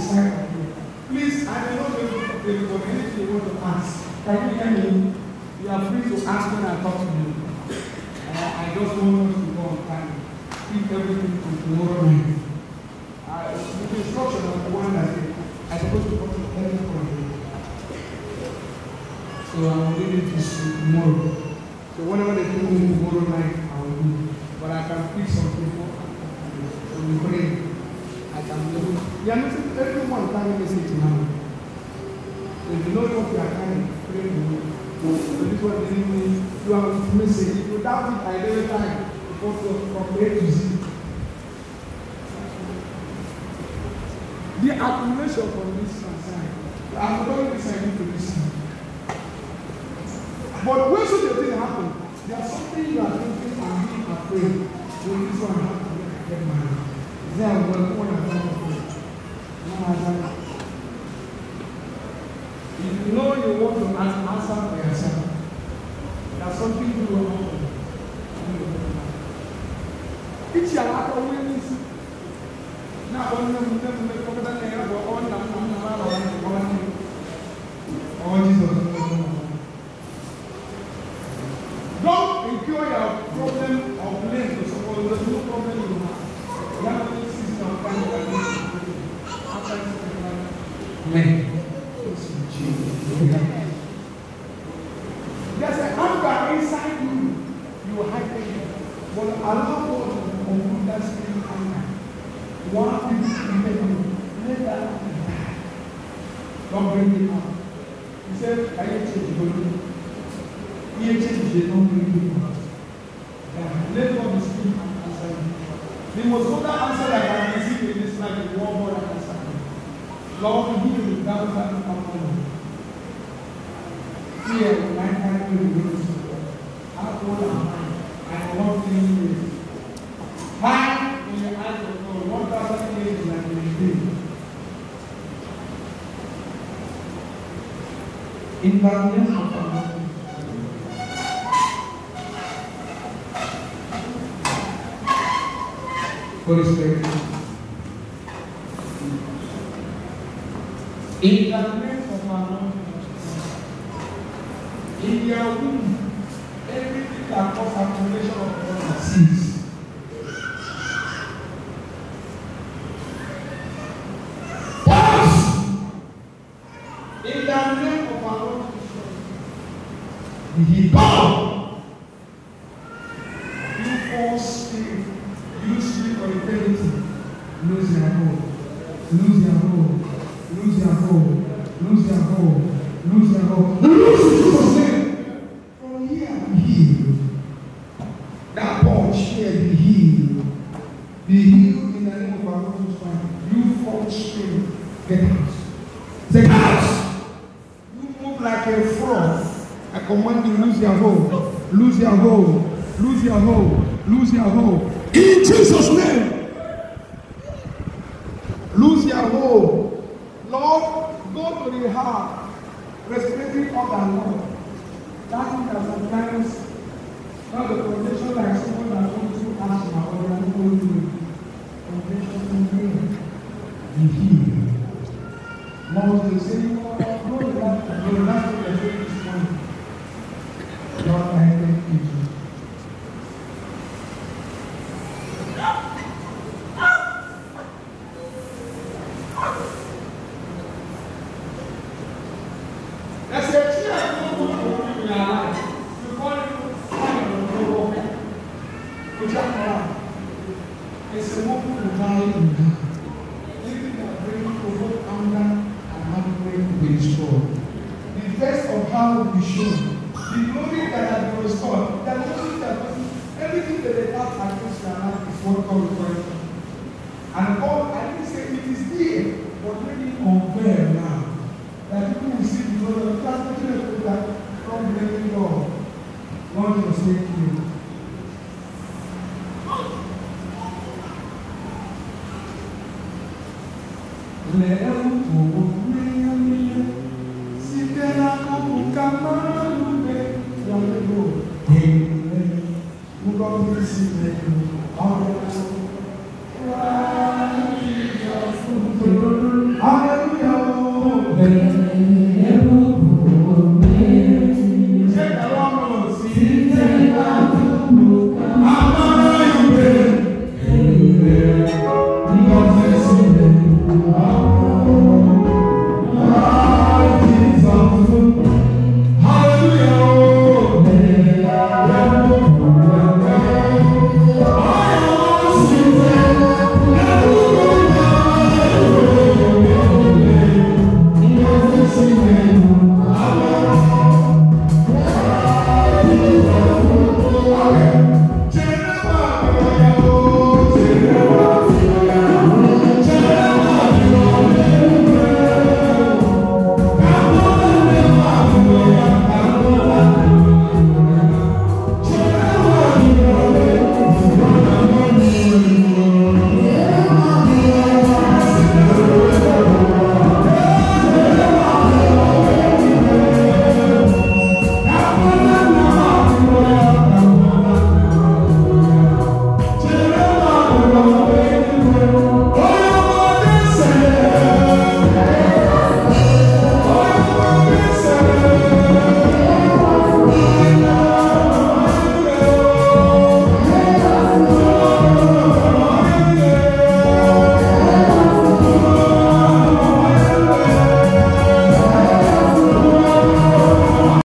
side of you. Please, I will not be able to pray for anything you want to ask. Can you hear me? You are free to ask when I talk to you. I just want us to go on time. Keep everything to tomorrow night. With the instruction of the one that I supposed to come to every point. So I will leave it to tomorrow. So whenever they told me tomorrow night, I will do. But I can pick some people and we pray. I can do. You are not everyone carrying message now. So if you know what you are carrying, pray for me. So this one didn't mean you have a message. If you doubt it, I never time from A to Z. The accumulation from this side. I'm going to listen to listen. But when such a thing happens, there's something you are thinking and being afraid. So this one has to get married. Then I'm going to go and find a if you know you want to answer for yourself, there's something you will happen. It's your lack of witness. Now, on them, don't incur your problem or blame to someone. There's no problem you have. You have to see some kind of Amen. There's an anger inside you. You hide it. But allow God to conclude that spirit anger. One thing to make you. Let that die. Don't bring it out. He said, I ain't changed the body. He ain't changed the don't bring it out. Let God be speaking and answer you. The most other answer that I can receive in this life is one more answer. Lord, give me the down time to come home. Here, when I can't do the how old am I? I'm 1 years. Time in the eyes of God, 1,000 years is like a day. In the name of God. Holy Spirit. In the name of our Lord Jesus. In your womb, everything that causes accumulation of God cease. Pause! In the name of our Lord Jesus. He gone. You false spirit, you spirit of eternity, lose your hold. Lose your hold. Lose your hold. Lose your hold. Lose your hold. Lose Jesus' name. From here, be healed. That punch here, be healed. Be healed in the name of our Lord Jesus Christ. You false spirit, get out. Say out. You move like a frog. I command you, lose your hold. Lose your hold. Lose your hold. Lose your hold. In Jesus' name. Lose your hold. Lord, go to the heart, respecting organ, Lord. That thing that sometimes, not the condition like someone that wants to ask my organ, who will do condition in here. Be healed. Lord, they say, Lord, go to that, go to that, go to this morning. Lord, I thank you, Jesus. It's a walk to die in God. Anything that brings provoke anger and heartbreak will be destroyed. The best of how will be shown. The glory that has been restored. That everything that they have against their life is what God requires. And God, I didn't say it is there, but let it unveil now. That people will see the glory of God. That from blaming God. God will save you. Amen.